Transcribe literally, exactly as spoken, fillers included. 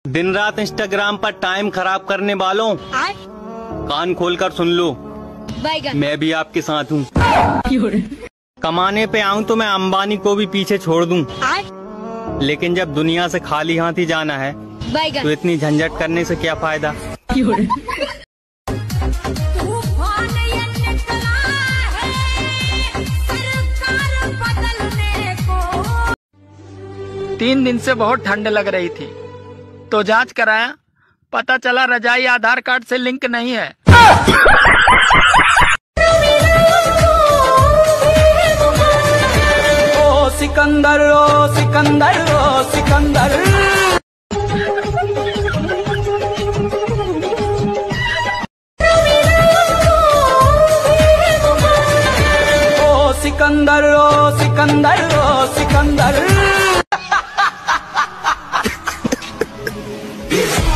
दिन रात इंस्टाग्राम पर टाइम खराब करने वालों, कान खोलकर सुन लो, मैं भी आपके साथ हूँ। कमाने पे आऊँ तो मैं अंबानी को भी पीछे छोड़ दूँ, लेकिन जब दुनिया से खाली हाथ ही जाना है तो इतनी झंझट करने से क्या फायदा। तीन दिन से बहुत ठंड लग रही थी तो जांच कराया, पता चला रजाई आधार कार्ड से लिंक नहीं है। ओ सिकंदर ओ सिकंदर ओ सिकंदर, ओ सिकंदर ओ सिकंदर ओ सिकंदर।